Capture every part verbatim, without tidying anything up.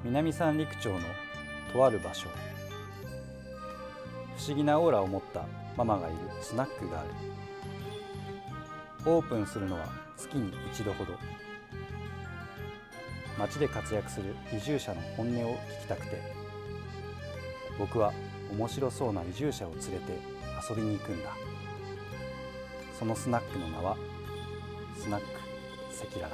南三陸町のとある場所。不思議なオーラを持ったママがいるスナックがある。オープンするのは月に一度ほど。町で活躍する移住者の本音を聞きたくて、僕は面白そうな移住者を連れて遊びに行くんだ。そのスナックの名はスナック赤裸々。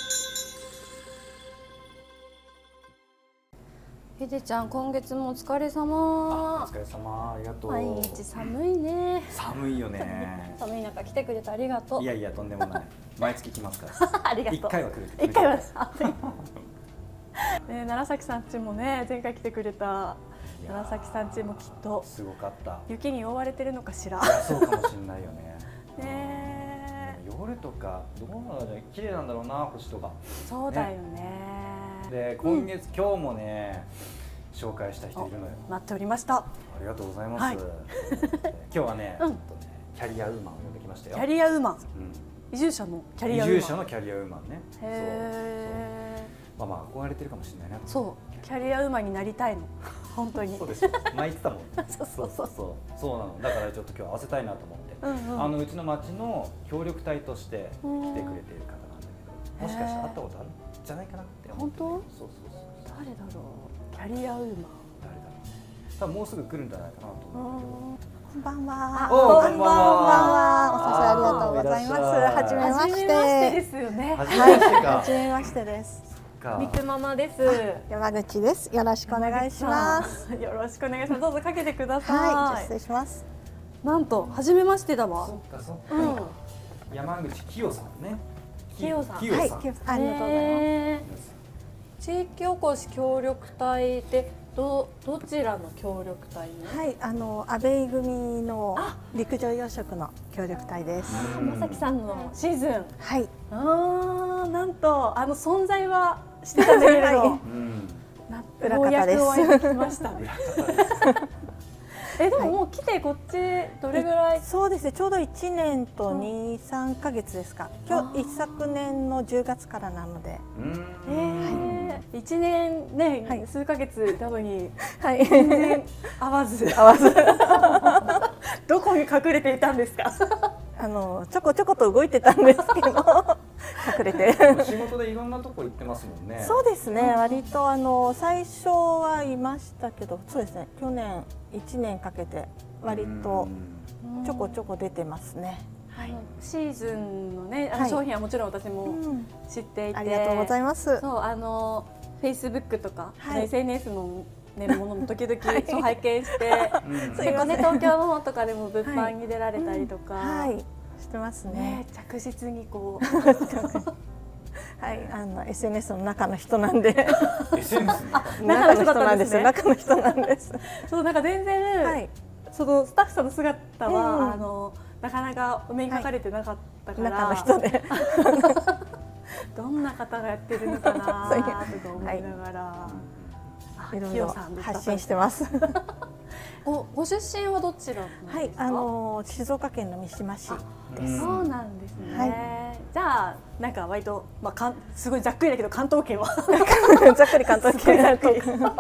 ひでちゃん、今月もお疲れあ、 様。 お疲れ様、ありがとう。 毎日寒いね。 寒いよね。 寒い中来てくれてありがとう。 いやいや、とんでもない。毎月来ますから。 ありがとう。 一回は来るって。 一回は。ね、 楢崎さん家もね、前回来てくれた楢崎さん家もきっとすごかった。 雪に覆われてるのかしら。 いや、そうかもしれないよね。 ね、 夜とかどうなんだろう、綺麗なんだろうな、星とか。 そうだよね。 で、今月、うん、今日もね紹介した人いるのよ。 待っておりました。 ありがとうございます。はい、今日はね、うん、ちょっとねキャリアウーマンを呼んできましたよ。 キャリアウーマン。うん、移住者のキャリアウーマン。 移住者のキャリアウーマンね。 へえ。 まあまあ憧れてるかもしれないな。 そう、キャリアウーマンになりたいの。本当に。 そうです。前言ってたもん。 そうそうそうそうそうなの。だからちょっと今日合わせたいなと思って、うんうん、あのうちの町の協力隊として来てくれている方なんだけど、もしかしたら会ったことあるんじゃないかなって思って。 本当？ そうそうそう。 誰だろう。キャリアウーマン。 誰だろうね。多分もうすぐ来るんじゃないかなと思うんだけど。 こんばんは。 こんばんは。お誘いありがとうございます。はじめまして。 ですよね。 はじめましてか。 はじめましてです。 みくママです。 山口です。よろしくお願いします。 よろしくお願いします。どうぞかけてください。 はい、失礼します。 なんと初めましてだわ。 そっかそっか。山口清さんね。 清さん。 はい、ありがとうございます。 地域おこし協力隊でどどちらの協力隊に？ はい、あの阿部井組の陸上養殖の協力隊です。 まさきさんのシーズン。 はい。 ああ、なんとあの存在はしてたんだけれど、 裏方です。 ようやくお会いできました。え、でももう来てこっちどれぐらい？ そうですね、ちょうどいちねんとに、さんかげつですか。今日一昨年のじゅうがつからなので。 ええ、いちねんね、数ヶ月なのに全然会わず、 会わず、 どこに隠れていたんですか？ あのちょこちょこと動いてたんですけど。隠れて仕事でいろんなとこ行ってますもんね。 そうですね、割とあの最初はいましたけど、そうですね、去年いちねんかけて割とちょこちょこ出てますね。 はい、シーズンのね、あの商品はもちろん私も知っていて、 ありがとうございます。 そう、あのフェイスブックとか、はい、エスエヌエスのね、ものも時々そう拝見して、結構ね、東京の方とかでも物販に出られたりとか。 はい、してますね。 着実にこうはい、あの エスエヌエス の中の人なんでエスエヌエス の中の人なんですよ。中の人なんです。 そう、なんか全然そのスタッフさんの姿はあのなかなかお目にかかれてなかったから、 中の人でどんな方がやってるのかなとか思いながら、 いろいろ発信してます。 ごご出身はどちらなんですか？ はい、あの静岡県の三島市です。 そうなんですね。はい、じゃあなんか割とまあかんすごいざっくりだけど関東圏はざっくり関東圏だと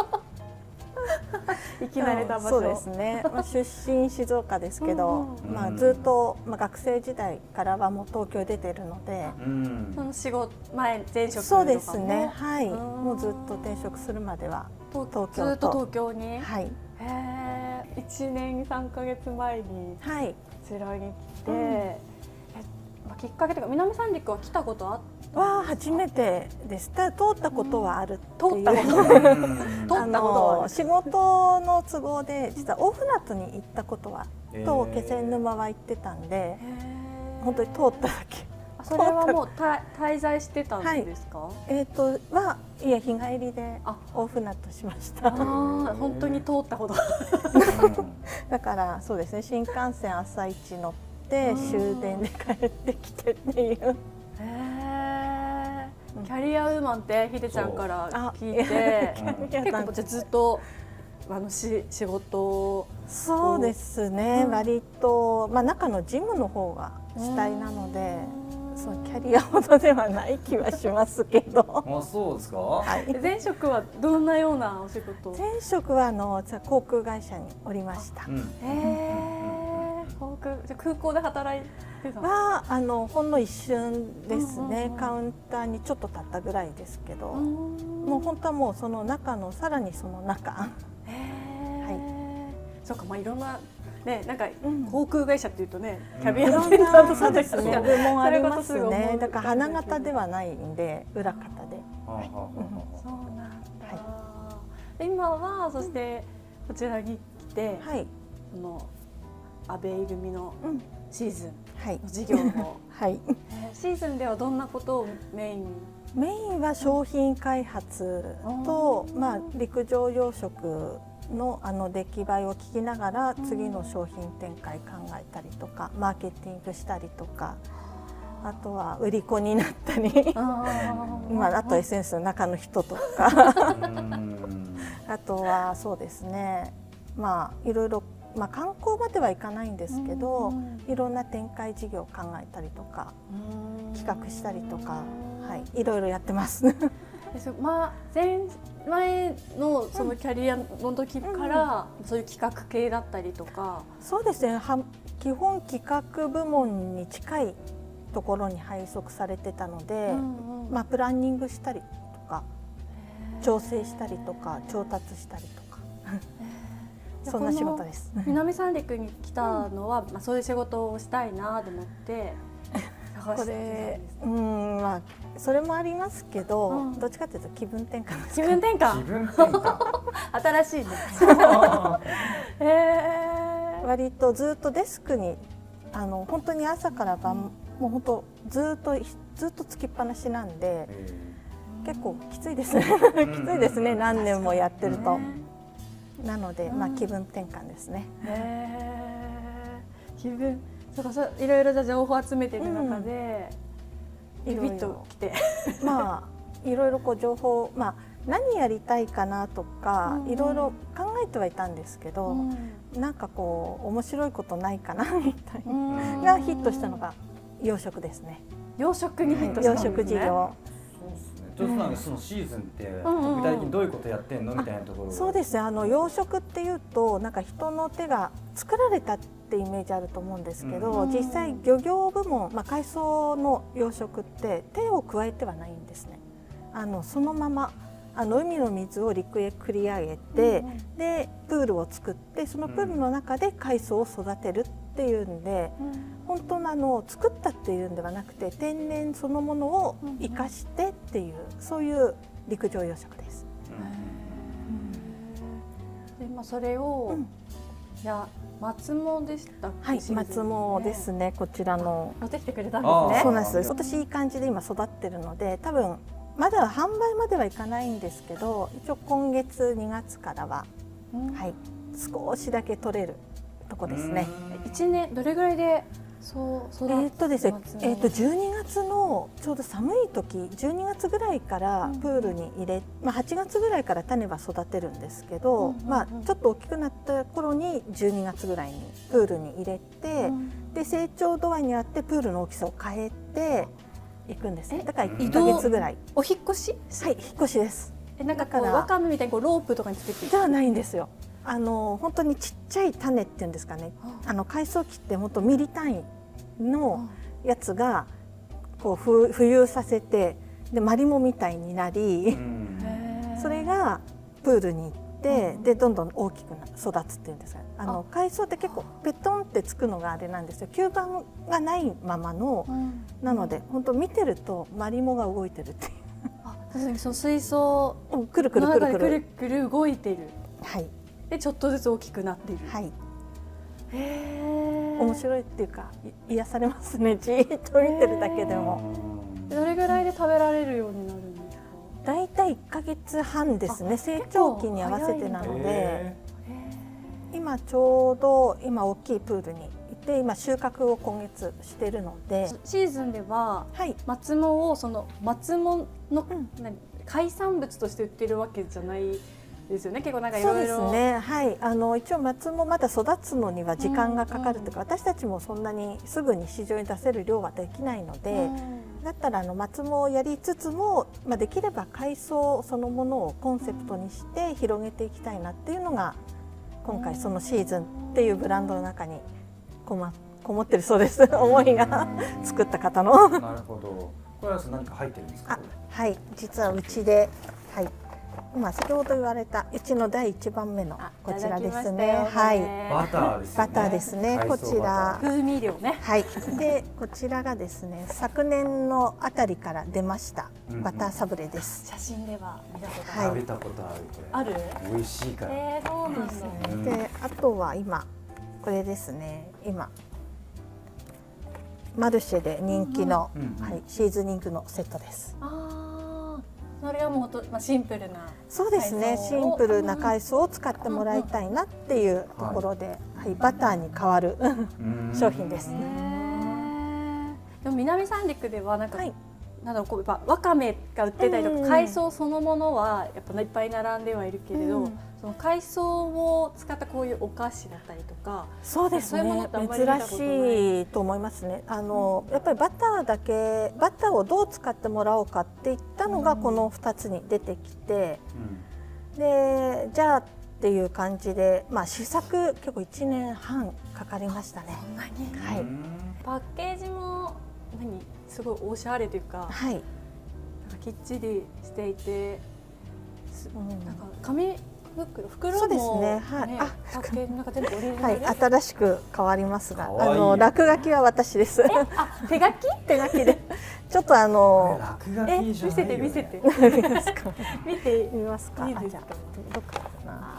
生き慣れた場所。 そうですね。まあ出身静岡ですけど、まあずっとまあ学生時代からはもう東京出てるので、 その仕事前前職とかもそうですね。はい。もうずっと転職するまでは東京とずっと東京に。 はい。 へえ。いちねんさんかげつまえにこちらに来て、えまあきっかけというか南三陸は来たことあったは初めてです。ただ通ったことはあるっていう。 通ったこと。通ったことは仕事の都合で実は大船渡に行ったことはと気仙沼は行ってたんで、本当に通っただけ。 それはもう滞在してたんですか？ えっとはいや日帰りで大船渡しました。 本当に通ったこと。 だからそうですね、新幹線朝一乗って終電で帰ってきてっていう。 キャリアウーマンってひでちゃんから聞いて、結構じゃずっとあのし仕事。 そうですね、割とまあ中の事務の方が主体なので、 そうキャリアほどではない気はしますけど。 あ、そうですか。 はい、 前職はどんなようなお仕事？ 前職はあの航空会社におりました。 うん、 へえ、航空じゃ空港で働いてたの？ はあのほんの一瞬ですね、 うんうんうん、 カウンターにちょっと立ったぐらいですけど、 うんもう本当はもうその中のさらにその中。 へえ、 はい、 そうか、まあいろんなね、なんかうん航空会社っていうとね、キャビいンアろんなテンダントそうですね、部門ありますそれがすぐ思ね。 うだから花形ではないんで裏方で。 はあはあはそうなんだ。 はで今はそしてこちらに来て、 はい、 その阿部いるみのうん、 シーズンはい、 の事業を、 はい。 えーシーズンではどんなことをメインに？ メインは商品開発と、まあ、陸上養殖のあの出来栄えを聞きながら次の商品展開考えたりとかマーケティングしたりとか、あとは売り子になったりまあ、あとエッセンスの中の人とかあとはそうですね、まあいろいろ、まあ、観光まではいかないんですけど、いろんな展開事業を考えたりとか企画したりとか、はい、いろいろやってます。 まあ、前前のそのキャリアの時からそういう企画系だったりとか、 そうですね、は基本企画部門に近いところに配属されてたので、うんうん、まあ、プランニングしたりとか調整したりとか調達したりとかそんな仕事です。 南三陸に来たのは、うん、まあ、そういう仕事をしたいなと思って探してたんですか？ うん、まあそれもありますけど、うん、どっちかというと気分転換ですか。 気分転換。 気分転換。 新しいね。えー、 割とずっとデスクにあの本当に朝から晩、うん、もう本当ずっとずっとつきっぱなしなんで、結構きついですね。きついですね。何年もやってると。なので、まあ気分転換ですね。 へー、気分。そうか、そういろいろ情報集めてる中で、うん、ビビッと来て、 まあいろいろこう情報、まあ何やりたいかなとか、いろいろ考えてはいたんですけど、うん、なんかこう面白いことないかなみたいな、がヒットしたのが養殖ですね。 養殖にヒットしたんですね。 養殖事業。 ちょっとなんかそのシーズンって具体的にどういうことやってんのみたいなところ。 そうですね。あの養殖っていうとなんか人の手が作られたってイメージあると思うんですけど、うん、実際漁業部門、まあ海藻の養殖って手を加えてはないんですね。あのそのままあの海の水を陸へ繰り上げて、うん、でプールを作ってそのプールの中で海藻を育てるっていうんで、うん、本当のあの作ったっていうんではなくて天然そのものを生かしてっていう、うん、そういう陸上養殖です。 で、まあ、それを、うん、いや松藻でしたっけ？ はい、松藻ですね。こちらの持ってきてくれたんですね。 そうなんです。今年いい感じで今育ってるので、多分まだ販売まではいかないんですけど、一応今月にがつからは、うん、はい、少しだけ取れるとこですね。 一年どれぐらいでそう育つ？ えっとですね、えっとじゅうにがつのちょうど寒い時、じゅうにがつぐらいからプールに入れ、まあはちがつぐらいから種は育てるんですけど、うんうんうん、まあちょっと大きくなった頃にじゅうにがつぐらいにプールに入れて、うん、で成長度合いにあってプールの大きさを変えていくんですね。だからいっかげつぐらい。 お引越し？ はい、引っ越しです。 え、なんかこうわかめみたいにこうロープとかにつけて？ じゃないんですよ。あの本当にちっちゃい種っていうんですかね。あの海藻機って本当ミリ単位のやつがこうふ浮遊させて、でマリモみたいになり、それがプールに行って、でどんどん大きく育つっていうんですか。あの海藻って結構ペトンってつくのがあれなんですよ。吸盤がないままの、うん、なので本当見てるとマリモが動いてるっていう。 あ、確かにその水槽くるくるくるくるくるくる動いてる。 はい。でちょっとずつ大きくなっている。 はい。 へえ。 面白いっていうか癒されますね。じーっと見てるだけでも。 どれぐらいで食べられるようになるんですか？ だいたいいっかげつはんですね。成長期に合わせてなので。今ちょうど今大きいプールにいて今収穫を今月しているので、 シーズンでは、はい、松藻をその松藻の、うん、海産物として売ってるわけじゃないですよね。結構なんかいそうろいろ。 ですね。はい。あの一応松もまだ育つのには時間がかかるというか、私たちもそんなにすぐに市場に出せる量はできないので、だったらあの松もやりつつも、まあできれば海藻そのものをコンセプトにして広げていきたいなっていうのが今回そのシーズンっていうブランドの中にこまこもってるそうです。思いが作った方の。 なるほど。これは何か入ってるんですか。 あ、はい。実はうちで、はい。今先ほど言われたうちのだいいちばんめのこちらですね。はい。 バターですね。 バターですね。こちら。 風味量ね。 はい。でこちらがですね、昨年のあたりから出ましたバターサブレです。 写真では見たことある。食べたことあるこれ。 ある？ 美味しいから。 えー、そうなんだ。 で、あとは今これですね。今マルシェで人気の、はい、シーズニングのセットです。 ああ、それはもうと、まあ、シンプルな。 そうですね。シンプルな海藻を使ってもらいたいなっていうところで、はい、バターに代わる商品です。 でも南三陸ではなんか、 はい、 なんだろう、こうやっぱわかめが売ってたりとか、海藻そのものはやっぱいっぱい並んではいるけれど、うん、その海藻を使ったこういうお菓子だったりとか、 そうですね。珍しいと思いますね。あの、うん、やっぱりバターだけバターをどう使ってもらおうかっていったのがこのふたつに出てきて、うん、でじゃあっていう感じで、まあ試作結構いちねんはんかかりましたね。 そんなに。 はい。 パッケージも何すごいおしゃれというか、 はい。 なんかきっちりしていて、うん、なんか紙袋袋も、 そうですね。はい。 ね、あ、パッケージなんか全部オリジナル。 はい。新しく変わりますが、あの落書きは私です。 え、あ、手書き？ 手書きで。ちょっとあのえ、見せて見せて。見てみますか。 いいですか。 どっかかな。はい。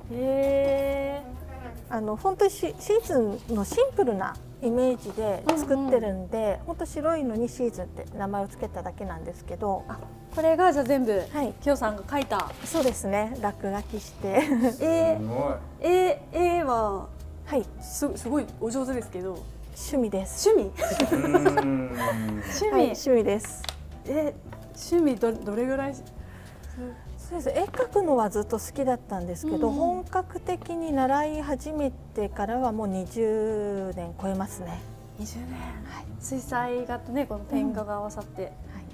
へえ。 あの本当にシーズンのシンプルなイメージで作ってるんで、うんうん、本当白いのにシーズンって名前を付けただけなんですけど、 あ、これがじゃあ全部、 はい、 きよさんが描いた。 そうですね。落書きして。 えー、えー、絵ははいすすごいお上手ですけど。 趣味です。 趣味？趣味、 はい、趣味です。 え、趣味どどれぐらい？ そうです。絵描くのはずっと好きだったんですけど、うん、本格的に習い始めてからはもうにじゅうねん超えますね。 にじゅうねん。はい。水彩画とね、このペン画が合わさって。うん、はい。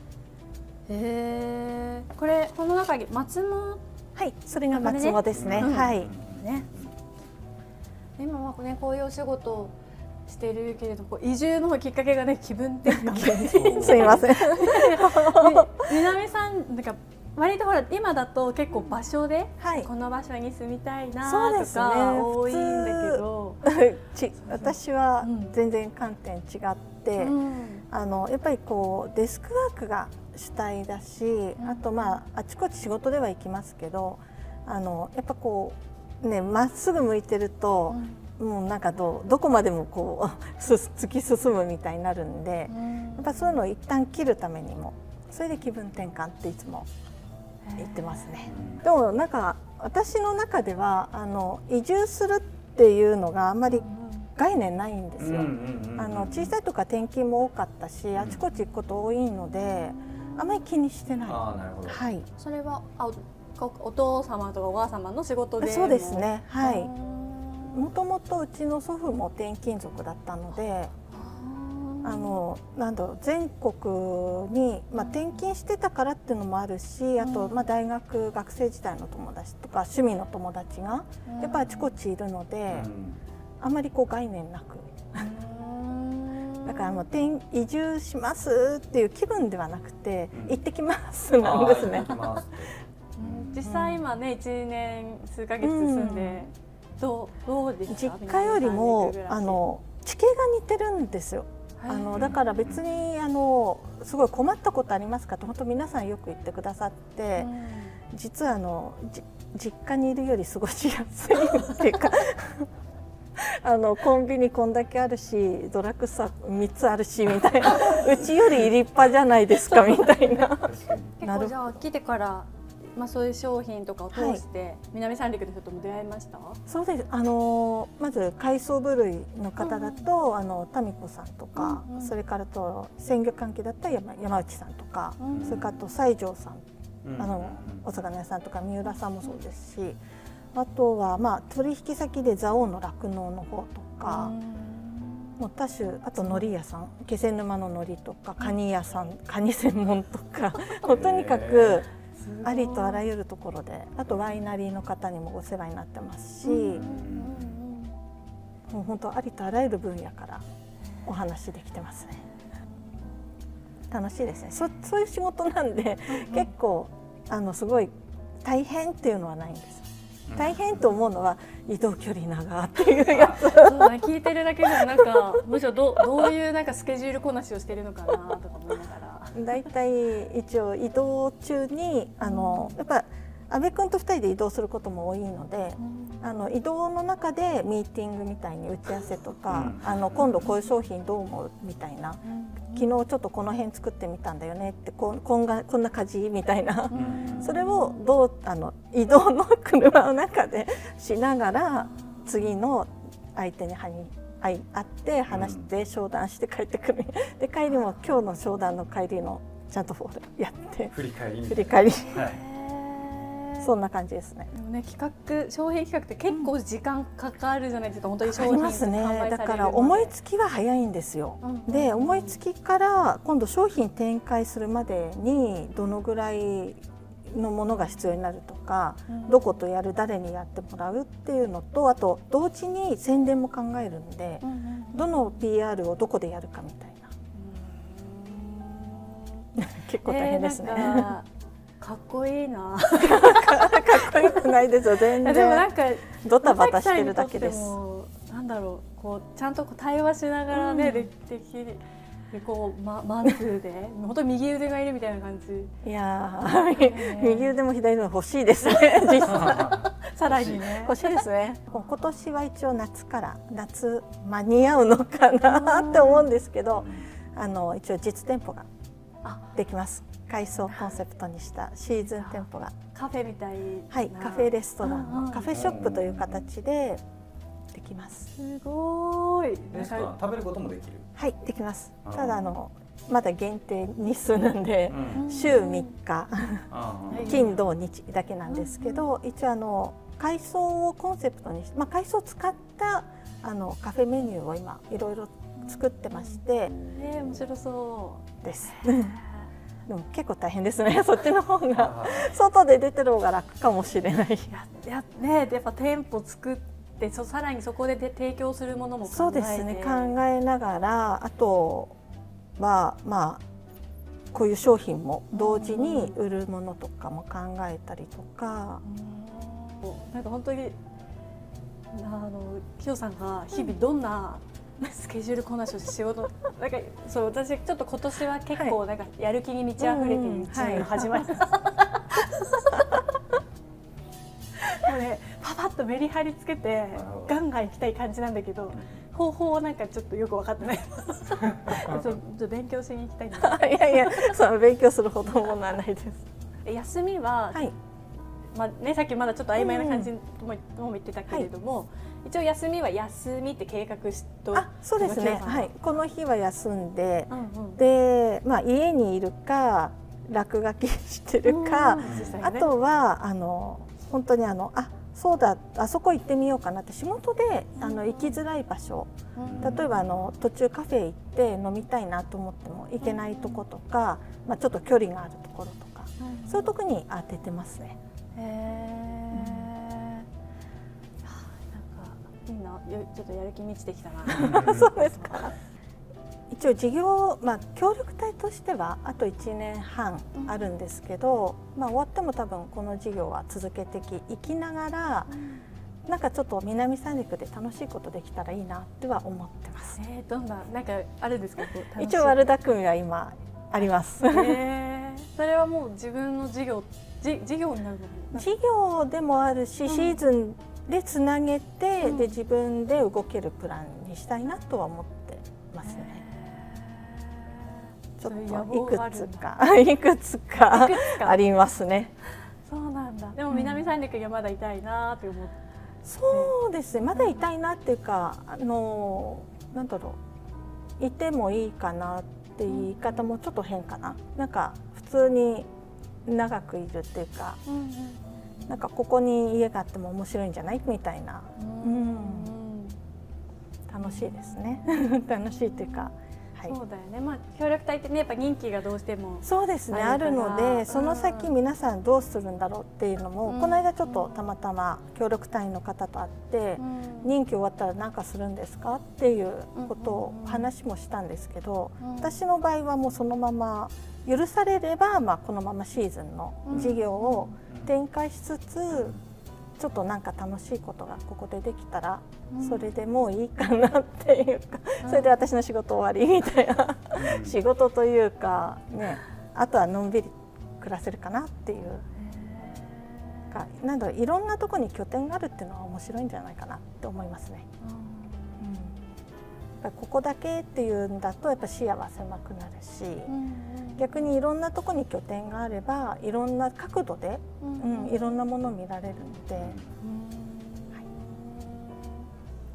へえ。これこの中に松も。 はい。それが松もですね。ね、はい。 ね。今はね、こういうお仕事してるけれど、こう移住のきっかけがね、気分転換。 すみません。 南さんなんか。割とほら今だと結構場所で、はい、この場所に住みたいなとか多いんだけど、 ち私は全然観点違って、うん、あのやっぱりこうデスクワークが主体だし、うん、あとまああちこち仕事では行きますけど、あのやっぱこうねまっすぐ向いてると、うん、もうなんかどどこまでもこう突き進むみたいになるんで、うん、やっぱそういうのを一旦切るためにも、それで気分転換っていつも言ってますね。でもなんか私の中ではあの移住するっていうのがあんまり概念ないんですよ。あの小さいとか転勤も多かったし、あちこち行くこと多いのであまり気にしてない。 あ、なるほど。 はい。それはあ お, お父様とかお母様の仕事で。 そうですね。はい。もともとうちの祖父も転勤族だったので。あのなんだろう、全国に、まあ、転勤してたからっていうのもあるし、あと、まあ、大学学生時代の友達とか趣味の友達がやっぱりあちこちいるので、あんまりこう概念なくだからもう転移住しますっていう気分ではなくて、行ってきますなんですね。 実際今ねいちねん数ヶ月住んで、どうどうですか？ 実家よりもあの地形が似てるんですよ。あのだから別にあのすごい困ったことありますかと本当皆さんよく言ってくださって、うん、実はあの実家にいるより過ごしやすいっていうかあのコンビニこんだけあるしドラッグストアみっつあるしみたいなうちより立派じゃないですかみたいな。 結構じゃあ来てからまあそういう商品とかを通して、はい、南三陸の人とも出会いました？ そうです。あのまず海藻部類の方だと、うんうん、あのタミコさんとか、うんうん、それからと鮮魚関係だったら 山, 山内さんとか、うんうん、それからと西条さんあのお魚屋さんとか三浦さんもそうですし、あとはまあ取引先で蔵王の酪農の方とか、もう多種、あと海苔屋さん、気仙沼の海苔とかカニ屋さん、カニ専門とかもうとにかくありとあらゆるところで、あとワイナリーの方にもお世話になってますし、もう本当ありとあらゆる分野からお話できてますね。楽しいですね。そそういう仕事なんで、結構あのすごい大変っていうのはないんです。大変と思うのは移動距離長っていうやつ。 そう聞いてるだけでもなんかむしろどどういうなんかスケジュールこなしをしてるのかなとか思いながら。 だいたい一応移動中にあのやっぱ阿部君とふたりで移動することも多いので、あの移動の中でミーティングみたいに打ち合わせとか、あの今度こういう商品どう思うみたいな、昨日ちょっとこの辺作ってみたんだよねってここんがこんな感じみたいな、それをどうあの移動の車の中でしながら次の相手に会って話して商談して帰ってくる。で帰りも今日の商談の帰りのちゃんとやって振り返り振り返り、 はい、 そんな感じですね。 でもね、企画商品企画って結構時間かかるじゃないですか。本当に商品ありますね。だから思いつきは早いんですよ。で思いつきから今度商品展開するまでにどのぐらいのものが必要になるとか、うん、どことやる誰にやってもらうっていうのと、あと同時に宣伝も考えるんで、うんうん、どの ピーアール をどこでやるかみたいな。結構大変ですね。えーかっこいいな。 かっこよくないですよ全然。 でもなんかドタバタしてるだけです。 なんだろう、こうちゃんとこう対話しながらね、うん、できるこうママンツーで本当に右腕がいるみたいな感じ。 いやー、右腕も左腕も欲しいですね。実際さらにね欲しいですね。今年は一応夏から夏間に合うのかなって思うんですけど、あの一応実店舗ができます。改装コンセプトにしたシーズン店舗がカフェみたいな、 はい、カフェレストランのカフェショップという形でできます。 すごい。 レストラン食べることもできる。 はい、できます。ただあのまだ限定日数なんで、うん、週みっか金土日だけなんですけど、一応あの改装をコンセプトにして、まあ改装を使ったあのカフェメニューを今いろいろ作ってまして、 えー、面白そうです。でも結構大変ですね。そっちの方が外で出てる方が楽かもしれない。 いやね、やっぱ店舗作ってそさらにそこでで提供するものも考えて、 そうですね、考えながら、あとはまあこういう商品も同時に売るものとかも考えたりとか、 うん、なんか本当にあのきよさんが日々どんなスケジュールこなしを仕事なんかそう私ちょっと今年は結構なんかやる気に満ち溢れている一年が始まり、もうねパパッとメリハリつけてガンガン行きたい感じなんだけど、方法はなんかちょっとよく分かってない。ちょっと勉強しに行きたいんです。 いやいや、その勉強するほどものはないです。 休みは、はい、まあね、さっきまだちょっと曖昧な感じも言ってたけれども、はい、一応休みは休みって計画しと。 あ、そうですね。はい、この日は休んで、うんうん、で、まあ家にいるか落書きしてるか、ね、あとはあの本当にあのあそうだあそこ行ってみようかなって仕事であの行きづらい場所、うん、例えばあの途中カフェ行って飲みたいなと思っても行けないとことか、まあちょっと距離があるところとか、うん、そういうとこに当ててますね。へえ。いいな、ちょっとやる気満ちてきたな。 そうですか。一応事業、まあ協力隊としてはあといちねんはんあるんですけど、うん、まあ終わっても多分この事業は続けていきながら、うん、なんかちょっと南三陸で楽しいことできたらいいなっては思ってます。 えー、どんななんかあるんですか？ 一応悪巧みは今あります。 えー、それはもう自分の事業じ事業になるの？ 事業でもあるし、うん、シーズンでつなげて、うん、で自分で動けるプランにしたいなとは思ってますね。ちょっといくつかいくつかありますね。 そうなんだ。でも南三陸にはまだいたいなって思って。 そうですね。まだいたいなっていうか、あのなんだろう、いてもいいかなって言い方もちょっと変かな。なんか普通に長くいるっていうか、 うんうん、 なんかここに家があっても面白いんじゃないみたいな、うん、楽しいですね楽しいっていうか、はい、 そうだよね、まあ、協力隊ってねやっぱ任期がどうしてもそうですねあるので、その先皆さんどうするんだろうっていうのも、うん、この間ちょっとたまたま協力隊の方と会って、うん、任期終わったら何かするんですかっていうことを話もしたんですけど、うん、私の場合はもうそのまま許されれば、まあ、このままシーズンの事業を展開しつつ、ちょっとなんか楽しいことがここでできたらそれでもういいかなっていうか、それで私の仕事終わりみたいな仕事というかね、あとはのんびり暮らせるかなっていうか、なんだろう、いろんなところに拠点があるっていうのは面白いんじゃないかなって思いますね。うん、ここだけっていうんだとやっぱ視野は狭くなるし、逆にいろんなところに拠点があればいろんな角度で、うんうん、いろんなものを見られるので、はい、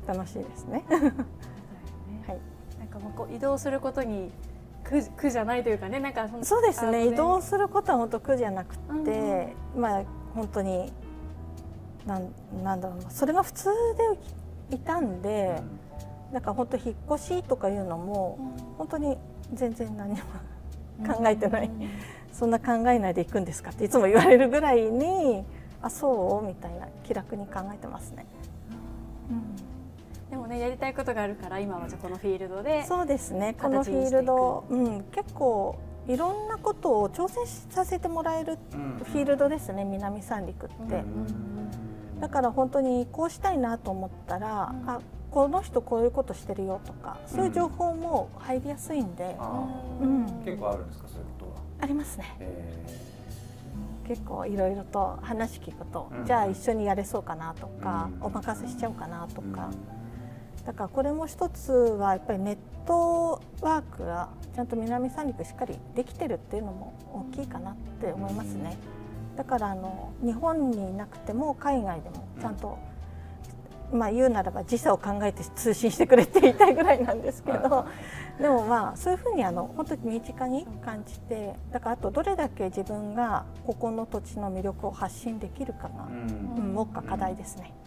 楽しいですね。はい、 なんかもうこう移動することに苦、苦じゃないというかね、なんかそうですね、ね、移動することは本当苦じゃなくて、うん、まあ本当になんなんだろうな、それが普通でいたんで、なんか本当引っ越しとかいうのも、うん、本当に全然何も考えてない、うん、そんな考えないで行くんですかっていつも言われるぐらいに、あ、そうみたいな気楽に考えてますね。うん、 でもね、やりたいことがあるから今はじゃこのフィールドで、 そうですね、このフィールド、うん、結構いろんなことを挑戦させてもらえるフィールドですね、南三陸って。うん、だから本当にこうしたいなと思ったら、うん、あ、この人こういうことしてるよとか、そういう情報も入りやすいんで、 うん、結構あるんですか、そういうことは。 ありますね。えー、結構いろいろと話聞くと、うん、じゃあ一緒にやれそうかなとか、うん、お任せしちゃおうかなとか、うん、だからこれも一つはやっぱりネットワークがちゃんと南三陸しっかりできてるっていうのも大きいかなって思いますね。だからあの日本にいなくても海外でもちゃんと、まあ言うならば時差を考えて通信してくれって言いたいぐらいなんですけど、でもまあそういうふうにあの本当に身近に感じて、だからあとどれだけ自分がここの土地の魅力を発信できるかが、うん、目下課題ですね。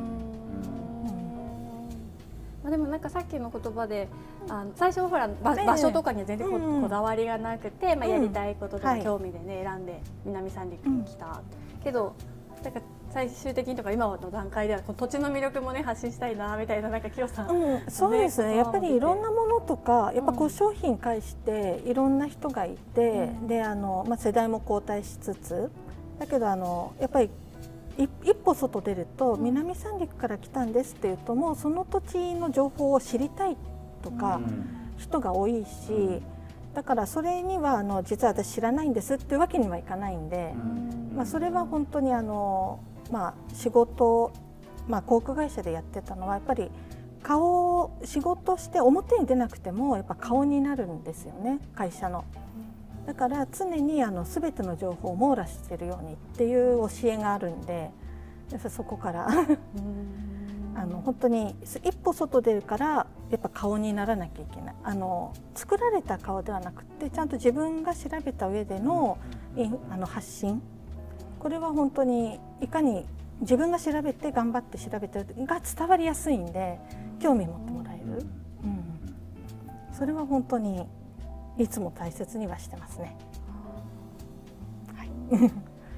まあでもなんかさっきの言葉で、あの最初はほら場所とかには全然 こ,、うん、こだわりがなくて、まあ、やりたいこととか興味でね、うん、選んで南三陸に来た、うん、けどなんか最終的にとか今の段階ではこの土地の魅力もね発信したいなみたいな、なんかキヨさん、 うん、そうですね、やっぱりいろんなものとかやっぱこう商品介していろんな人がいて、うん、であの、まあ、世代も交代しつつだけどあのやっぱり一歩外出ると南三陸から来たんですっていうと、もうその土地の情報を知りたいとか人が多いし、だからそれにはあの実は私知らないんですっていうわけにはいかないんで、まあ、それは本当にあの、まあ、仕事、まあ、航空会社でやってたのはやっぱり顔仕事して表に出なくてもやっぱ顔になるんですよね、会社の。だから常にあの全ての情報を網羅しているようにっていう教えがあるんで、そこからあの本当に一歩外出るからやっぱ顔にならなきゃいけない、あの作られた顔ではなくてちゃんと自分が調べた上での、あの発信、これは本当にいかに自分が調べて頑張って調べてるが伝わりやすいんで興味持ってもらえる、うん、それは本当にいつも大切にはしてますね。はい、なるほど。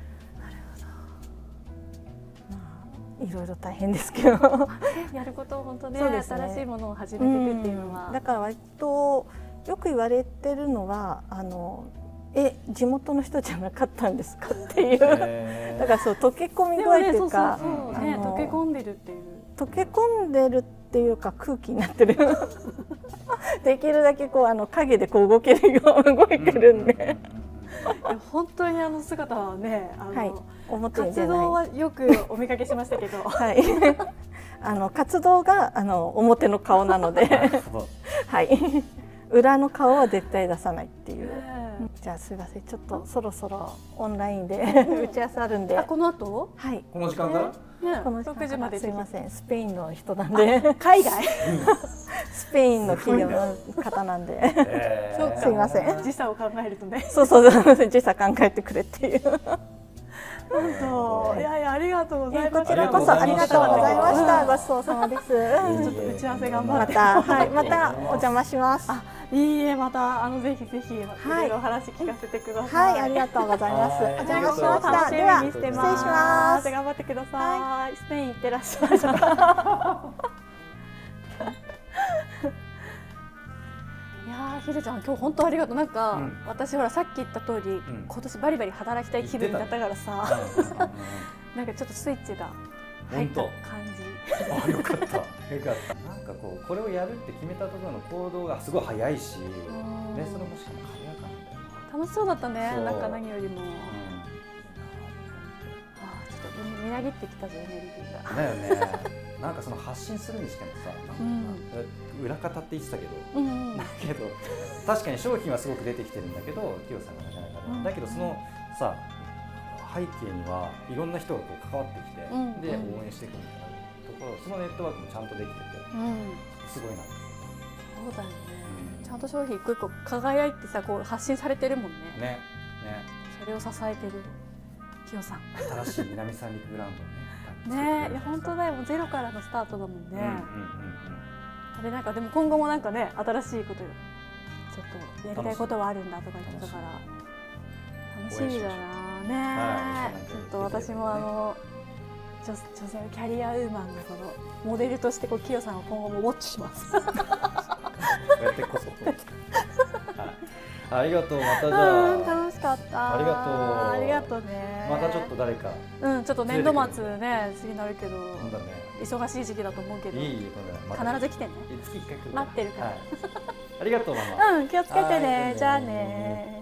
まあいろいろ大変ですけどやることを本当ね、ね、新しいものを始めていくっていうのは、 うん、だから割とよく言われてるのはあのえ地元の人じゃなかったんですかっていうだからそう溶け込み具合っていうか、 溶け込んでるっていう溶け込んでるっていうか空気になってるできるだけこうあの影でこう動けるよう動いてるんで本当にあの姿はね、あの、はい、 表に出ない、活動はよくお見かけしましたけど、 はい、あの活動があの表の顔なのではい裏の顔は絶対出さないっていう。じゃあすいません、ちょっとそろそろオンラインで打ち合わせあるんで。 あ、この後？ はい。 この時間から？ えこの時ろくじまで間すいません、スペインの人なんで、 海外スペインの企業の方なんで、 えーそうかすいません。 時差を考えるとね。 そうそうそう、時差考えてくれっていう。 本当、いやいや、ありがとうございます。 こちらこそありがとうございました。ごちそうさまです。 ちょっと打ち合わせ頑張って。 また、はい、またお邪魔します。 あ、いいえ、またあのぜひぜひいろいろお話聞かせてください。 はい、ありがとうございます。おはい邪魔しました。 楽しでは、 みにして失礼しま。 ますす。 頑張ってください。スペイン行ってらっしゃい。いやー、ひでちゃん、今日本当ありがとう。なんか、 うん私ほらさっき言った通り、 ん今年バリバリ働きたい気分だったからさ、なんかちょっとスイッチが入った感じ。 あ、よかった。よかった。なんかこうこれをやるって決めたところの行動がすごい早いし、 うんね、それもしかも軽やかなんだよな。 楽しそうだったね。 そうなんか何よりも。 うあー、ちょっとみなぎってきたぞ、エネルギーが。 んだよね。なんかその発信するにしてもさ、なんかうん裏方って言ってたけど、 うんうんだけど確かに商品はすごく出てきてるんだけど、キヨさんがなかなかね、 うんだけどそのさ背景にはいろんな人がこう関わってきて、 うんでうん応援してくるみたいなところ、そのネットワークもちゃんとできてて、 うん。 すごいなとそうだよね。 うんちゃんと商品一個一個輝いてさ、こう発信されてるもんね。 思った。ね、 それを支えてるきよさん。 ね、新しい南三陸ブランドをね。 ねえ、いや本当だよ。もうゼロからのスタートだもんね。 うんうんうんあれなんかでも今後もなんかね、新しいことよ。ちょっとやりたいことはあるんだとか言ってたから楽しみだなね。 はいちょっと私もあの女女性のキャリアウーマンのこのモデルとしてこうきよさんを今後もウォッチします。 うん。こうやってこそ。はい。ありがとう。またじゃうん、 あ。 楽しかった。 ありがとうありがとうね。 またちょっと誰か。 うん、ちょっと年度末ね、次になるけど、 なんだね。 忙しい時期だと思うけど、 いいよこれ。 必ず来てね。 ず月一回来る。 待ってるからはい。ありがとうママ。 うん、気をつけてはいね。じゃあね。